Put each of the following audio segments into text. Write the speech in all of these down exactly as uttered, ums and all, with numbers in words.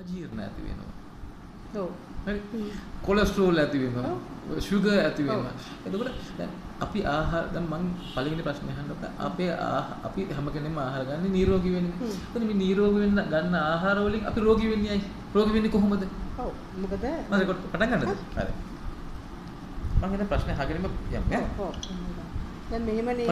අජීර්ණ ඇති වෙනවා. ඔව්. හරි. කොලෙස්ටරෝල් ඇති වෙනවා. සුගර් ඇති වෙනවා. එතකොට දැන් අපි ආහාර දැන් මම පළවෙනි ප්‍රශ්නේ අහන්නත් අපේ අපි හැම කෙනෙක්ම ආහාර ගන්න නිරෝගී වෙන්නේ. එතන මේ නිරෝගී වෙන්න ගන්න ආහාර වලින් අපි රෝගී වෙන්නේ ඇයි? රෝගී වෙන්නේ කොහොමද? ඔව්. මොකද මම ඒක පටන් ගන්නද? හරි. මම හිත ප්‍රශ්නේ අහගෙනම යන්න ඈ. ඔව්. දැන් මෙහෙමනේ.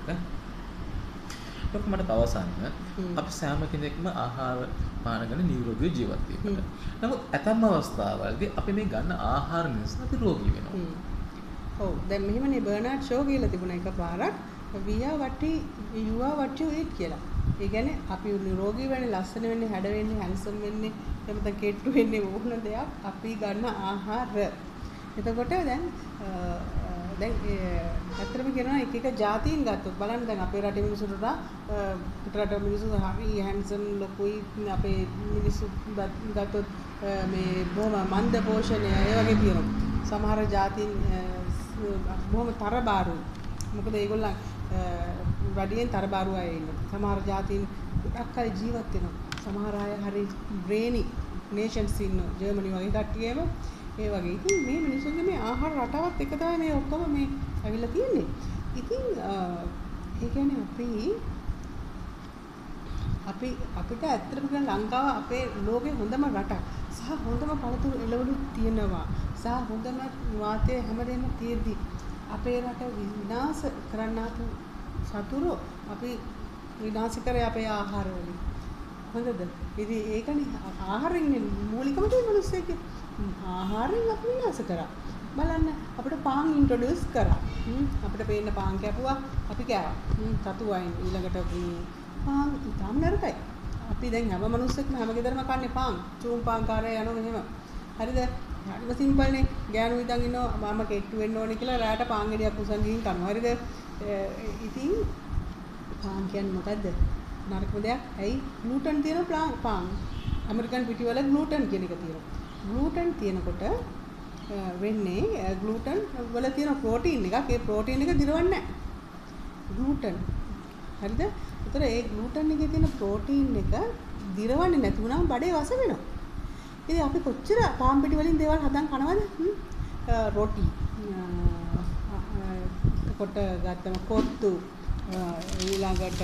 තමයි. මට අවසානයේ අපි සෑම කෙනෙක්ම ආහාර පාන ගන්න නිරෝගී ජීවත් වෙන්න. නමුත් ඇතම් අවස්ථාවලදී අපි මේ ගන්න ආහාර නිසා අපි රෝගී වෙනවා. ඔව් දැන් මෙහෙමනේ බර්නාඩ් ෂෝ කියලා තිබුණා එකපාරක් we are what we you are what you eat කියලා. ඒ කියන්නේ අපි නිරෝගී වෙන්නේ ලස්සන වෙන්නේ හැඩ වෙන්නේ හැන්සම් වෙන්නේ එහෙම නැත්නම් කෙට්ටු වෙන්නේ ඕන දෙයක් අපි ගන්න ආහාර. එතකොට දැන් දැන් ඇත්තටම කියනවා එක එක ජාතීන් ගත්තොත් බලන්න දැන් අපේ රටේ මිනිස්සුන්ට පිටරට මිනිස්සු හරි හැන්සම් ලොකුයි අපේ මිනිස්සු ගත්තොත් මේ බොහොම මන්ද පෝෂණය ඒ වගේ තියෙනවා. සමහර ජාතීන් බොහොම තරබාරුයි. මොකද ඒගොල්ලන් වැඩියෙන් තරබාරු අය ඉන්නවා. සමහර ජාතීන් ගොඩක් අය ජීවත් වෙනවා. සමහර අය හරි බ්‍රේනි නේෂන්ස් ඉන්නවා. ජර්මනි වගේ කට්ටියම ඒ වගේ. ඉතින් මේ මිනිස්සුන්ගේ මේ ආහාර රටාවත් එක තමයි මේ ඔක්කොම මේ ඇවිල්ලා තියෙන්නේ. ඉතින් ඒ කියන්නේ අපි අපි අපිට ඇත්තටම කියන ලංකාව අපේ ලෝකේ හොඳම රටක්. සහ හොඳම පළතුරු එළවලු තියෙනවා. සහ හොඳම වාතය හැමදේම තියෙද්දි අපේ රට විනාශ කරන්නාතු සතුරු අපි විනාශ කරේ අපේ ආහාර වලින්. හොඳද? ඉතින් ඒකනේ ආහාරයෙන් මූලිකම තියෙන මිනිස්සෙක්ගේ ආහාරයෙන් අපි විනාශ කරා. බලන්න අපිට පාන් ඉන්ට්‍රොඩියුස් කරා. අපිට පේන්න පාන් කැපුවා අපි කෑවා. සතු වයින් ඊළඟට පාන් ඉතාම නරකයි. අපි දැන් හැම මිනිස්සෙක්ම හැම ගෙදරම කන්නේ පාන්. චූම් පාන් කාරය යනවා මෙහෙම. හරිද? හරිම සිම්පල්නේ. ගෑනු ඉඳන් ඉන්නවා මම කෙට්ටු වෙන්න ඕනේ කියලා රැයට පාන් ගෙඩියක් උසන් ගිහින් කනවා. හරිද? ඉතින් පාන් කියන්නේ මොකද්ද? නරකම දෙයක්. ඇයි? ග්ලූටන් තියෙන පාන්. ඇමරිකන් පිටිවල ග්ලූටන් කියන එක තියෙනවා. ග්ලූටන් තියෙනකොට වෙන්නේ ග්ලූටන් වල තියෙන ප්‍රෝටීන් එකක්. ඒ ප්‍රෝටීන් එක දිරවන්නේ නැහැ. ග්ලූටන්. හරිද? ඒතර ඒ ග්ලූටන් එකේ තියෙන ප්‍රෝටීන් එක දිරවන්නේ නැති වුණාම බඩේ වස වෙනවා. ඉතින් අපි කොච්චර පාන් පිටි වලින් දේවල් හදන් කනවද? රොටි. කොට ගත්තම කොත්තු ඊළඟට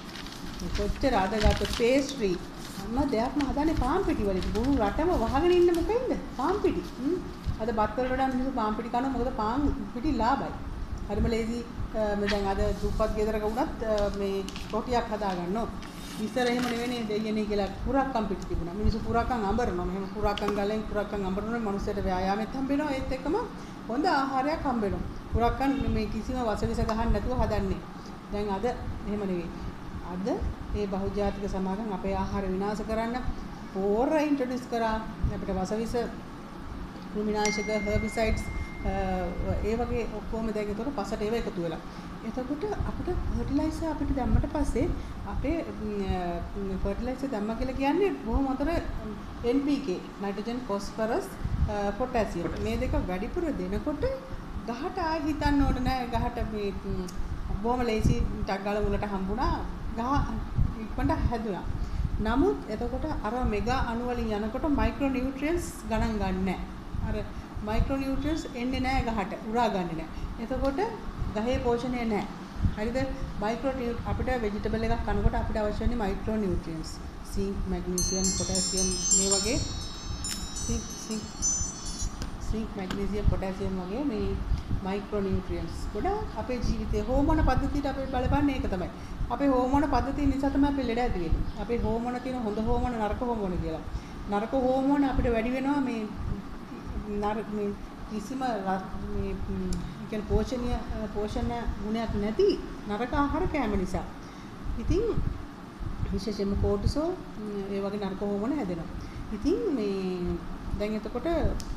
කොච්චර අද ගත්ත පේස්ට්‍රි හැම දෙයක්ම හදන්නේ පාන් පිටි වලින්. මුළු රටම වහගෙන ඉන්න මොකෙන්ද? පාන් පිටි. අද බත් වලට වඩා මිනිස්සු පාන් පිටි කනවා. මොකද පාන් පිටි ලාභයි. හරිම ලේසි. මේ දැන් අද දුප්පත් ගෙදරක වුණත් මේ රොටියක් හදා ගන්නවා. ඉස්සර එහෙම නෙවෙයි දෙයනේ කියලා පුරක්කම් පිටි තිබුණා. මිනිස්සු පුරක්කම් අඹරනවා. මෙහෙම පුරක්කම් ගලෙන් පුරක්කම් අඹරනවා. මනුස්සයට ව්‍යායාමෙත් හම්බෙනවා. ඒත් එක්කම හොඳ ආහාරයක් හම්බෙනවා. පුරක්කම් මේ කිසිම වසවිස ගහන්න නැතුව හදන්නේ. දැන් අද එහෙම නෙවෙයි. අද මේ බහුජාතික සමාගම් අපේ ආහාර විනාශ කරන්න පෝර ඉන්ට්‍රොඩියුස් කරා. අපිට වසවිස ක්‍රිමිනාශක හර්බිසයිඩ්ස් ඒ වගේ ඔක්කොම දැන් ඒතකොට පසට ඒව එකතු වෙලා. එතකොට අපිට ෆර්ටිලයිසර් අපිට දැම්මට පස්සේ අපේ ෆර්ටිලයිසර් දැම්ම කියලා කියන්නේ බොහොම අතර N P K nitrogen phosphorus potassium මේ දෙක වැඩිපුර දෙනකොට ගහට ආයෙ හිතන්න ඕන නෑ. ගහට මේ බොහොම ලේසි ටක් ගාලා මුලට හම්බුණා. ගහ ඉක්මනට හැදුනා. නමුත් එතකොට අර මෙගා අණු වලින් යනකොට මයික්‍රෝ නියුට්‍රියන්ට්ස් ගණන් ගන්න නෑ. අර මයික්‍රෝ නියුට්‍රියන්ට්ස් එන්නේ නෑ ගහට. උරා ගන්නේ නෑ. එතකොට ගහේ පෝෂණය නෑ. හරිද? මයික්‍රෝ අපිට ভেජිටබල් එකක් කනකොට අපිට අවශ්‍ය වෙන්නේ micronutrients. Zinc, magnesium, potassium මේ වගේ zinc zinc zinc, magnesium, potassium වගේ මේ මයික්‍රෝ නියුට්‍රියන්ට්ස් ගොඩාක් අපේ ජීවිතේ හෝමෝන පද්ධතියට අපි බලපන්නේ ඒක තමයි. අපේ හෝමෝන පද්ධතිය නිසා තමයි අපි ලෙඩ ඇති වෙන්නේ. අපේ හෝමෝන තියෙන හොඳ හෝමෝන නරක හෝමෝන කියලා. නරක හෝමෝන අපිට වැඩි වෙනවා මේ නරක මේ කිසිම මේ කියන්නේ පෝෂණීය පෝෂණ ගුණයක් නැති නරක ආහාර කෑම නිසා. ඉතින් විශේෂයෙන්ම කෝටිසෝල් ඒ වගේ නරක හෝමෝන හැදෙනවා. ඉතින් මේ දැන් එතකොට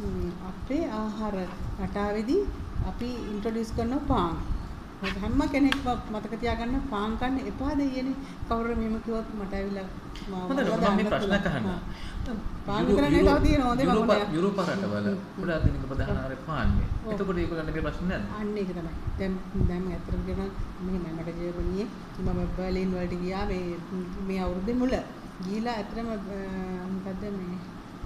අපේ ආහාර රටාවේදී අපි ඉන්ට්‍රොඩියුස් කරන පාන් හැම කෙනෙක්ම මතක තියාගන්න පාන් කන්න එපා දෙයියනේ. කවුරු මෙහෙම කිව්වොත් මට ඇවිල්ලා හොඳයි මම මේ ප්‍රශ්නයක් අහන්න. පාන් කරන්නේ තව තියෙනවා හොඳේ මම යුරෝප රටවල පුරා දිනක ප්‍රධාන ආහාරය පාන්නේ. එතකොට ඒගොල්ලන්ගේ ප්‍රශ්න නැද්ද? අන්න ඒක තමයි. දැන් දැන් මම ඇත්තටම කියනවා මෙහෙමයි මට ජර්මනියේ මම බර්ලින් වලට ගියා මේ මේ අවුරුද්දේ මුල. ගිහිලා ඇත්තටම මොකද්ද මේ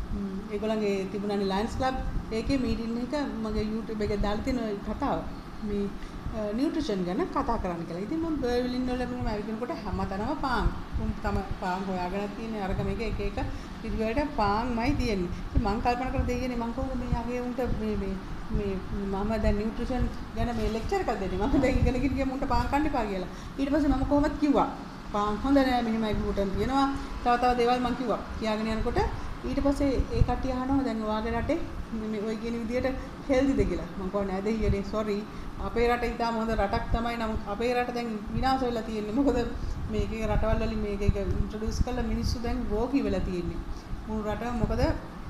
ඒගොල්ලන්ගේ තිබුණානේ ලයන්ස් ක්ලබ් ඒකේ මීටින් එක මගේ YouTube එකේ දාලා තියෙන කතාව. මේ නියුට්‍රිෂන් ගැන කතා කරන්න කියලා. ඉතින් මම බර්ලින් වල මම ඇවිදිනකොට හැමතැනම පාන්. උන් තම පාන් හොයාගෙන තියෙන්නේ අරක මේක එක එක පිළිවෙලට පාන්මයි තියෙන්නේ. ඉතින් මම කල්පනා කරලා දෙයියනේ මම කොහොමද මේ යගේ උන්ට මේ මේ මේ මම දැන් නියුට්‍රිෂන් ගැන මේ ලෙක්චර් එකක් දෙන්නේ. මම දැන් ඉගෙන ගිහින් ගියා මුන්ට පාන් කන්න එපා කියලා. ඊට පස්සේ මම කොහොමද කිව්වා. පාන් හොඳ නෑ මෙහෙමයි ග්ලූටන් තියෙනවා. තව තව දේවල් මම කිව්වා. කියාගෙන යනකොට ඊට පස්සේ ඒ කට්ටිය අහනවා දැන් ඔයාගේ රටේ මේ ඔය කියන විදියට හෙල්දිද කියලා. මම කිව්වා නෑ දෙයියනේ සෝරි. අපේ රට ඉතාම හොඳ රටක් තමයි. නමුත් අපේ රට දැන් විනාශ වෙලා තියෙන්නේ. මොකද මේකේ රටවල් වලින් මේක එක ඉන්ට්‍රොඩියුස් කළා මිනිස්සු දැන් රෝගී වෙලා තියෙන්නේ. මුළු රටම මොකද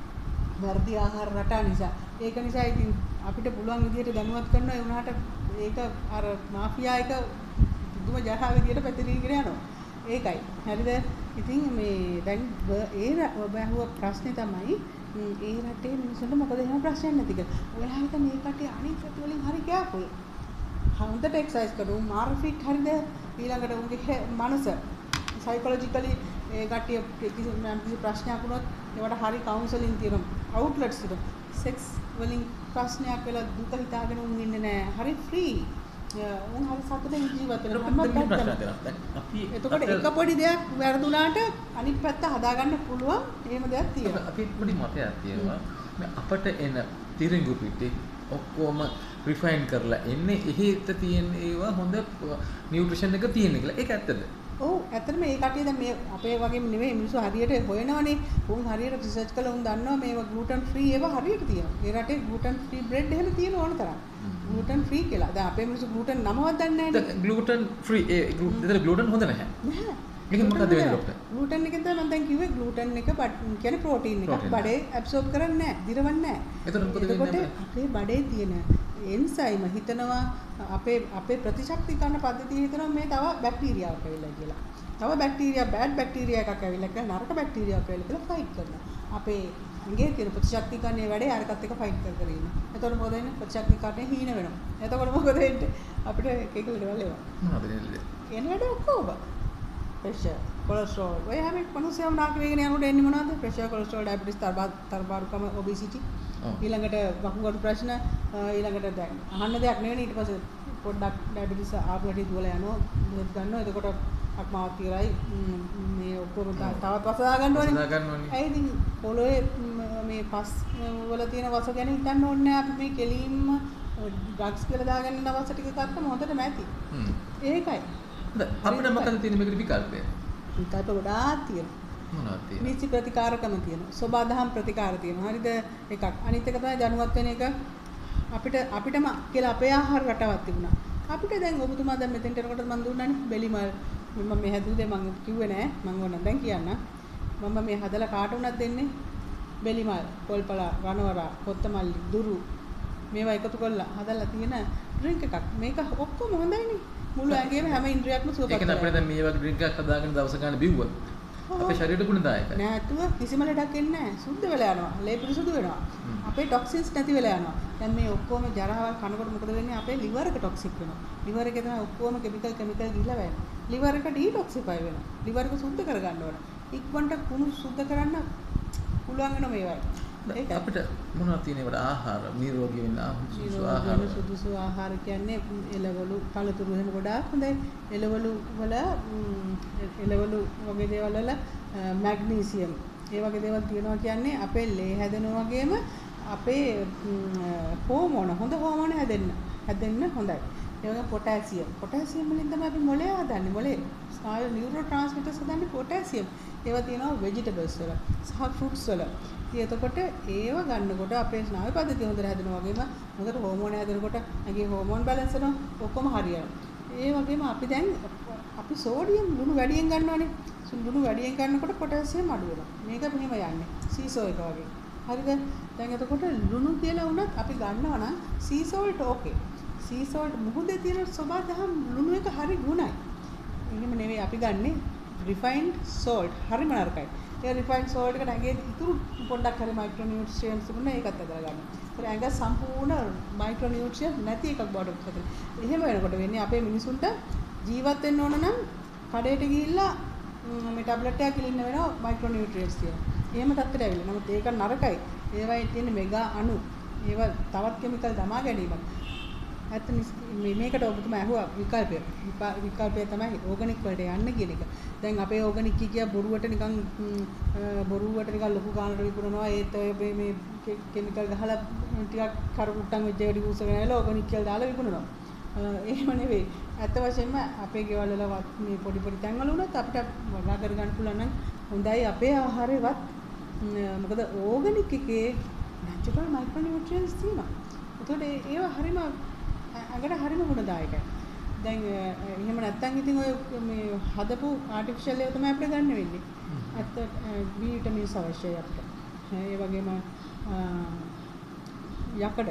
වර්ධි ආහාර රට නිසා. ඒක නිසා ඉතින් අපිට පුළුවන් විදියට දැනුවත් කරනවා ඒ වුණාට ඒක අර මාෆියා එක දුම ජරා විදියට පැතිරීගෙන යනවා. ඒකයි. හරිද? ඉතින් මේ දැන් ඒ බහුව ප්‍රශ්නේ තමයි ඒ රටේ මිනිස්සුන්ට මොකද එහෙම ප්‍රශ්නයක් නැති කියලා. ඔයාලා හිත මේ කටේ අනිත් රට වලින් හරි කෑපොයි. හොඳට එක්සර්සයිස් කරමු මාර්ෆිට් හරිද? ඊළඟට උන්ගේ මනස සයිකොලොජිකලි ඒ කට්ටිය කිසි කිසි ප්‍රශ්නයක් වුණොත් ඒවට හරි කවුන්සලින් තියෙනවා. අවුට්ලට්ස් තියෙනවා. සෙක්ස් වලින් ප්‍රශ්නයක් වෙලා දුක හිතාගෙන උන් ඉන්නේ නැහැ. හරි ෆ්‍රී. උන් හරි සතුටින් ජීවත් වෙනවා. අපි එතකොට එක පොඩි දෙයක් වැරදුනාට අනිත් පැත්ත හදාගන්න පුළුවන්. එහෙම දෙයක් තියෙනවා. අපි පොඩි මතයක් තියෙනවා. මේ අපට එන තිරිඟු පිටි ඔක්කොම රිෆයින් කරලා එන්නේ එහෙත් තියෙන ඒවා හොඳ නියුට්‍රිෂන් එක තියෙන කියලා. ඒක ඇත්තද? ඔව් ඇත්තටම මේ කටිය දැන් මේ අපේ වගේම නෙවෙයි මිනිස්සු හරියට හොයනවනේ. උන් හරියට රිසර්ච් කළා උන් දන්නවා මේවා ග්ලූටන් ෆ්‍රී ඒවා හරියට තියෙනවා. ඒ රටේ ග්ලූටන් ෆ්‍රී බ්‍රෙඩ් එහෙම තියෙන ඕන තරම්. ග්ලූටන් ෆ්‍රී කියලා. දැන් අපේ මිනිස්සු ග්ලූටන් නමවත් දන්නේ නැහැ. ග්ලූටන් ෆ්‍රී ඒ ග්ලූටන් හොඳ නැහැ. නැහැ. මේක මොකද වෙන්නේ ડોක්ටර්? ග්ලූටන් එකෙන් තමයි මම දැන් කිව්වේ ග්ලූටන් එක කියන්නේ ප්‍රෝටීන් එකක්. බඩේ ඇබ්සෝබ් කරන්නේ නැහැ, දිරවන්නේ නැහැ. එතකොට මොකද වෙන්නේ? අපේ බඩේ තියෙන එන්සයිම හිතනවා අපේ අපේ ප්‍රතිශක්තිකරණ පද්ධතිය හිතනවා මේ තව බැක්ටීරියාවක් ඇවිල්ලා කියලා. තව බැක්ටීරියා බෑඩ් බැක්ටීරියා එකක් ඇවිල්ලා කියලා නරක බැක්ටීරියාවක් ඇවිල්ලා කියලා ෆයිට් කරනවා. අපේ ඉංගේ තියෙන ප්‍රතිශක්තිකරණයේ වැඩේ අරකට එක ෆයිට් කර කර ඉන්නවා. එතකොට මොකද වෙන්නේ? ප්‍රතිශක්තිකරණය හීන වෙනවා. එතකොට මොකද වෙන්නේ? අපිට එක එක ලෙවල් ඒවා. මොනවද වෙන්නේ? එන වැඩ ඔක්කොම. Pressure, cholesterol. ඔය හැම මිනිස්සුම නාක වේගෙන යනකොට එන්නේ මොනවද? ප්‍රෙෂර්, කොලෙස්ටරෝල්, ඩයබටිස්, තරබාරුකම, ඔබෙසිටි. ඊළඟට වකුගඩු ප්‍රශ්න ඊළඟට දැන් අහන්න දෙයක් නෙවෙයි ඊට පස්සේ පොඩ්ඩක් ඩයබටිස් ආපලටි දුවලා යනවා මුලත් ගන්නවා එතකොට අක්මාවත් තියරයි මේ ඔක්කොම තවත් වස දාගන්න ඕනේ දාගන්න ඕනේ ඒ ඉතින් පොළොවේ මේ පස් වල තියෙන වස ගැන හිතන්න ඕනේ නැහැ අපි මේ කෙලින්ම ඩ්‍රග්ස් කියලා දාගන්න යන වස ටික ගත්තම හොඳටම ඇති ඒකයි අපිට මොකද තියෙන්නේ මේකට විකල්පය විකල්ප ගොඩාක් තියෙනවා මොනවද තියෙන්නේ? නිසි ප්‍රතිකාරකම තියෙනවා. සෝබාදහම් ප්‍රතිකාර තියෙනවා. හරිද? එකක්. අනිත් එක තමයි දැනුවත් වෙන එක. අපිට අපිටම කියලා අපේ ආහාර රටාවක් තිබුණා. අපිට දැන් ඔබතුමා දැන් මෙතෙන්ට එනකොට මම දුන්නානේ බෙලිමල්. මම මේ හැදුවේ මම කිව්වේ නෑ. මම ඕන දැන් කියන්න. මම මේ හදලා කාට වුණත් දෙන්නේ බෙලිමල්, පොල්පලා, රණවරා, කොත්තමල්ලි, දුරු මේවා එකතු කරලා හදලා තියෙන ඩ්‍රින්ක් එකක්. මේක ඔක්කොම හොඳයිනේ. මුළු ඇඟේම හැම ඉන්ද්‍රියක්ම සුවපත් කරනවා. ඒක අපිට දැන් මේ වගේ ඩ්‍රින්ක් එකක් හදාගෙන දවස ගන්න බිව්වා. අපේ ශරීරයට ගුණදායකයි. නැතුව කිසිම ලෙඩක් එන්නේ නැහැ. සුද්ධ වෙලා යනවා. ලේ පිරිසුදු වෙනවා. අපේ ටොක්සින්ස් නැති වෙලා යනවා. දැන් මේ ඔක්කොම ජරාවල් කනකොට මොකද වෙන්නේ? අපේ liver එක ටොක්සික් වෙනවා. liver එකේ තමයි ඔක්කොම කෙමිකල් කෙමිකල් ගිහිල්ලා වැයෙන්නේ. liver එක ඩීටොක්සිෆයි වෙනවා. liver එක සුද්ධ කරගන්න ඕන. ඉක්මනට කුණු සුද්ධ කරන්න පුළුවන් වෙන මේවයි. ඒක අපිට මොනවද තියෙන්නේ වල ආහාර නිරෝගී වෙන්න සුදුසු ආහාර සුදුසු ආහාර කියන්නේ එළවලු පළතුරු එහෙම ගොඩාක් හොඳයි එළවලු වල එළවලු වගේ දේවල් වල මැග්නීසියම් ඒ වගේ දේවල් තියෙනවා කියන්නේ අපේ ලේ හැදෙනවා වගේම අපේ හෝමෝන හොඳ හෝමෝන හැදෙන්න හැදෙන්න හොඳයි ඒ වගේ පොටෑසියම් පොටෑසියම් වලින් තමයි අපි මොලේ හදන්නේ මොලේ ස්නායු නියුරෝ ට්‍රාන්ස්මිටර්ස් හදන්නේ පොටෑසියම් ඒවා තියෙනවා ভেජිටබල්ස් වල සහ ෆෘට්ස් වල එතකොට ඒව ගන්නකොට අපේ ස්නායු පද්ධතිය හොඳට හැදෙනවා වගේම හොඳට හෝමෝන හැදෙනකොට ඇගේ හෝමෝන් බැලන්ස් වෙනවා ඔක්කොම හරියනවා ඒ වගේම අපි දැන් අපි සෝඩියම් ලුණු වැඩියෙන් ගන්නවානේ ලුණු වැඩියෙන් ගන්නකොට පොටෑසියම් අඩු වෙනවා මේක මෙහෙම යන්නේ සීසෝ එක වගේ හරිද දැන් එතකොට ලුණු කියලා වුණත් අපි ගන්නවා නම් සී සෝල්ට් ඕකේ සී සෝල්ට් මුහුදේ තියෙන සබදහම් ලුණු එක හරි ගුණයි එහෙම නෙවෙයි අපි ගන්නේ රිෆයින්ඩ් සෝල්ට් හරිම නරකයි ඒ රිෆයින්ඩ් සෝල්ට් එකට ඇඟේ ඉතුරු පොඩ්ඩක් හරි මයික්‍රෝ නියුට්‍රියන්ට්ස් තිබුණා ඒකත් අදලා ගන්න. ඒත් ඇඟ සම්පූර්ණ මයික්‍රෝ නියුට්‍රියන්ට් නැති එකක් බවට පත් වෙනවා. එහෙම වෙනකොට වෙන්නේ අපේ මිනිසුන්ට ජීවත් වෙන්න ඕන නම් කඩේට ගිහිල්ලා මේ ටැබ්ලට් එකක් කිලින්න වෙනවා මයික්‍රෝ නියුට්‍රියන්ට්ස් කියලා. එහෙම තත්ත්වයට ඇවිල්ලා. නමුත් ඒක නරකයි. ඒවයි තියෙන මෙගා අණු. ඒවා තවත් කිමිකල් දමා ගැනීමක්. ඇත්තම මේ මේකට ඔබතුමා ඇහුවා විකල්පය. විකල්පය තමයි ඕගනික් වලට යන්න කියන එක. දැන් අපේ ඕගනික් කිය බොරුවට නිකන් බොරුවට නිකන් ලොකු ගානකට විකුණනවා. ඒත් ඔය මේ කිමිකල් ගහලා ටිකක් කරුට්ටන් වෙච්ච ඒවා ඩිවුසගෙන ඇවිල්ලා ඕගනික් කියලා දාලා විකුණනවා. එහෙම නෙවෙයි. ඇත්ත වශයෙන්ම අපේ ගෙවල් වල මේ පොඩි පොඩි තැන්වල උනත් අපිට වගා කර ගන්න පුළුවන් නම් හොඳයි අපේ ආහාරේවත් මොකද ඕගනික් එකේ නැචරල් මයික්‍රෝ නියුට්‍රියන්ට්ස් තියෙනවා. ඒතකොට ඒවා හරියම අගට හරියම ගුණදායකයි. දැන් එහෙම නැත්නම් ඉතින් ඔය මේ හදපු ආටිෆිෂල් ඒවා තමයි අපිට ගන්න වෙන්නේ. ඇත්ත බී විටමින්ස් අවශ්‍යයි අපිට. ඒ වගේම යකඩ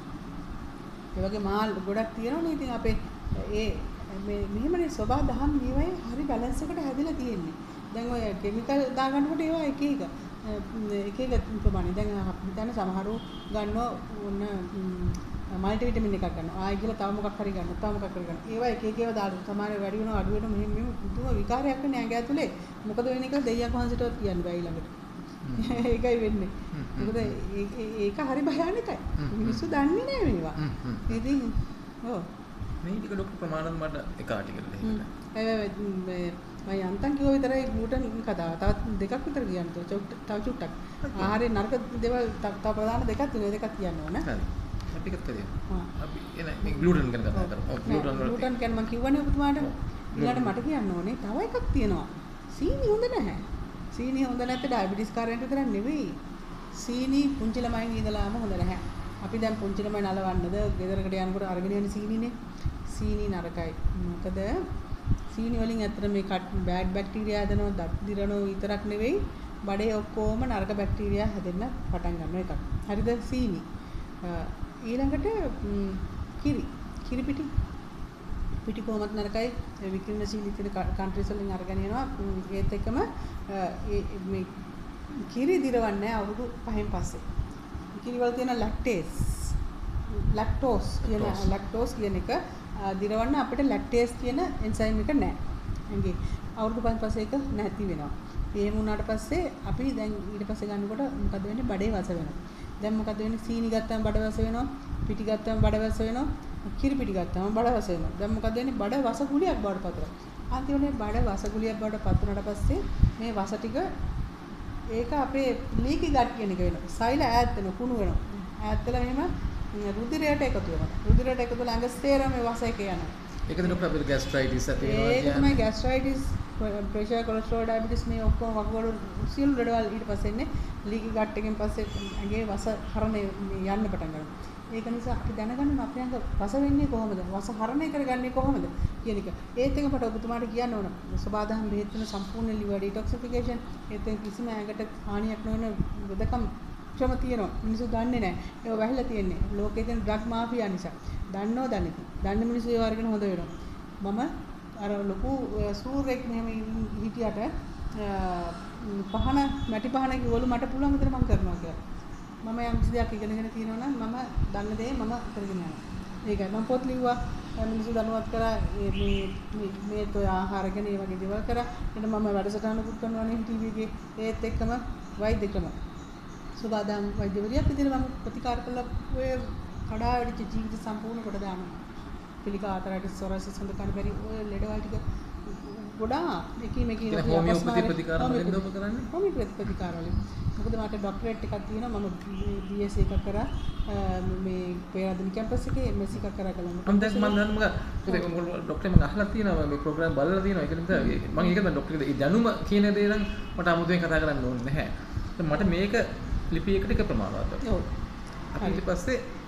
ඒ වගේ මාල් ගොඩක් තියෙනවනේ. ඉතින් අපේ ඒ මේ මෙහෙමනේ සබා දහම් මේවයි හරි බැලන්ස් එකට හැදිලා තියෙන්නේ. දැන් ඔය කිමිකල් දාගන්නකොට ඒවා එක එක එක එක ප්‍රමාණයි. දැන් හිතන්න සමහරව ගන්නවා ඔන්න මල්ටි විටමින් එකක් ගන්නවා. ආයෙ කියලා තව මොකක් හරි ගන්නවා. තව මොකක් හරි ගන්නවා. ඒවා එක එක ඒවා දාලා සමහර වැඩි වෙනවා අඩු වෙනවා මෙහෙම මෙහෙම පුදුම විකාරයක් වෙන්නේ ඇඟ ඇතුලේ. මොකද වෙන්නේ කියලා දෙයියන් වහන්සේටවත් කියන්න බෑ ඊළඟට. ඒකයි වෙන්නේ. මොකද ඒක හරි භයානකයි. මිනිස්සු දන්නේ නැහැ මේවා. ඉතින් ඔව් මේ ටික ඩොක්ටර් ප්‍රමාණවත් මට එක ආටිකල් එකකට. ඒ මම යන්තම් කිව්ව විතරයි ග්ලූටන් කතාව. තවත් දෙකක් විතර කියන්න තව චුට්ටක්. ආහාරේ නරක දේවල් තව ප්‍රධාන දෙකක් තියෙනවා. දෙකක් කියන්න ඕන. හරි. අපි එකත් කරේ. අපි එන මේ ග්ලූටන් ගැන කතා කරමු. ග්ලූටන් වල ග්ලූටන් ගැන මම කිව්වනේ ඔබතුමාට. ඊළඟට මට කියන්න ඕනේ තව එකක් තියෙනවා. සීනි හොඳ නැහැ. සීනි හොඳ නැත්te ඩයබටිස් කාරයන්ට විතරක් නෙවෙයි. සීනි පුංචි ළමයින් ඉඳලාම හොඳ නැහැ. අපි දැන් පුංචි ළමයි නලවන්නද ගෙදරකට යනකොට අරගෙන යන සීනිනේ. සීනි නරකයි. මොකද සීනි වලින් ඇත්තට මේ බෑඩ් බැක්ටීරියා හැදෙනවා, දත් දිරනවා විතරක් නෙවෙයි බඩේ ඔක්කොම නරක බැක්ටීරියා හැදෙන්න පටන් ගන්නවා එකක්. හරිද? සීනි. ඊළඟට කිරි. කිරි පිටි. පිටි කොහොමත් නරකයි. විකිරණශීලී තියෙන කන්ට්‍රීස් වලින් අරගෙන යනවා. ඒත් එක්කම මේ කිරි දිරවන්නේ අවුරුදු පහෙන් පස්සේ. කිරි වල තියෙන ලැක්ටේස් ලැක්ටෝස් කියන ලැක්ටෝස් කියන එක දිරවන්න අපිට ලැක්ටේස් කියන එන්සයිම් එක නැහැ. එංගේ අවුරුදු පහෙන් පස්සේ ඒක නැති වෙනවා. එහෙම වුණාට පස්සේ අපි දැන් ඊට පස්සේ ගන්නකොට මොකද වෙන්නේ? බඩේ වස වෙනවා. දැන් මොකද වෙන්නේ? සීනි ගත්තාම බඩ වස වෙනවා. පිටි ගත්තාම බඩ වස වෙනවා. කිරි පිටි ගත්තාම බඩ වස වෙනවා. දැන් මොකද වෙන්නේ? බඩ වස ගුලියක් බවට පත් වෙනවා. අන්තිමට බඩ වස ගුලියක් බවට පත් වුණාට පස්සේ මේ වස ටික ඒක අපේ ලීකි ගට් කියන එක වෙනවා. සෛල ඈත් වෙනවා, කුණු වෙනවා. ඈත් වෙලා මෙහෙම රුධිරයට එකතු වෙනවා. රුධිරයට එකතු වෙලා ඇඟ ස්ථේරම මේ වස එක යනවා. ඒකද ඩොක්ටර් අපිට ગેස්ට්‍රයිටිස් ඇති වෙනවා කියන්නේ. ඒක තමයි ગેස්ට්‍රයිටිස්, ප්‍රෙෂර්, කොලෙස්ටරෝල්, ඩයබටිස් මේ ඔක්කොම වකුගඩු සියලු ලෙඩවල් ඊට පස්සේ එන්නේ ලීකි ගට් එකෙන් පස්සේ ඇඟේ වස හරණය යන්න පටන් ගන්නවා. ඒක නිසා අපි දැනගන්න ඕන අපේ ඇඟ වස වෙන්නේ කොහොමද? වස හරණය කරගන්නේ කොහොමද කියන එක. ඒත් එක මට ඔබතුමාට කියන්න ඕන. සබාදහම් බෙහෙත් වෙන සම්පූර්ණ liver detoxification ඒත් කිසිම ඇඟට හානියක් නොවන වෙදකම් ක්‍රම තියෙනවා. මිනිස්සු දන්නේ නැහැ. ඒක වැහිලා තියෙන්නේ. ලෝකයේ තියෙන ඩ්‍රග් මාෆියා නිසා. දන්නව දන්නේ. දන්න මිනිස්සු ඒව අරගෙන හොඳ වෙනවා. මම අර ලොකු සූර්යෙක් මෙහෙම හිටියට පහන මැටි පහන කිව්වලු මට පුළුවන් විදිහට මම කරනවා කියලා. මම යම් කිසි දෙයක් ඉගෙනගෙන තියෙනවා නම් මම දන්න දේ මම කරගෙන යනවා. ඒකයි මම පොත් ලිව්වා. මිනිස්සු දැනුවත් කරා මේ මේ තෝ ආහාර ගැන ඒ වගේ දේවල් කරා. ඊට මම වැඩසටහනකුත් කරනවානේ ටීවී එකේ. ඒත් එක්කම වෛද්‍ය ක්‍රම. සුබාදාම් වෛද්‍යවරියක් විදිහට මම ප්‍රතිකාර කළා. ඔය කඩා වැටිච්ච ජීවිත සම්පූර්ණ කොට දානවා. පිළිකා ආතරයිටිස් සොරයිසිස් හොඳ කන බැරි ඔය ලෙඩවල් ටික ගොඩාක් එකී මේකී හෝමියෝපති ප්‍රතිකාර වලින්ද ඔබ කරන්නේ? හෝමියෝපති ප්‍රතිකාර වලින්. මොකද මට ડોක්ටරේට් එකක් තියෙනවා. මම බී එස් එකක් කරා මේ පේරාදෙණි කැම්පස් එකේ එම් එස් එකක් කරා කළා. මම දැන් මම දන්න මොකද මොකද ડોක්ටර් මම අහලා තියෙනවා මේ ප්‍රෝග්‍රෑම් බලලා තියෙනවා. ඒක නිසා මම ඒක දැන් ડોක්ටර්ගේ ඒ දැනුම කියන දේ නම් මට අමුතුවෙන් කතා කරන්න ඕනේ නැහැ. මට මේක ලිපි එකට එක ප්‍රමාණවත්. ඔව්. අපි ඊට පස්සේ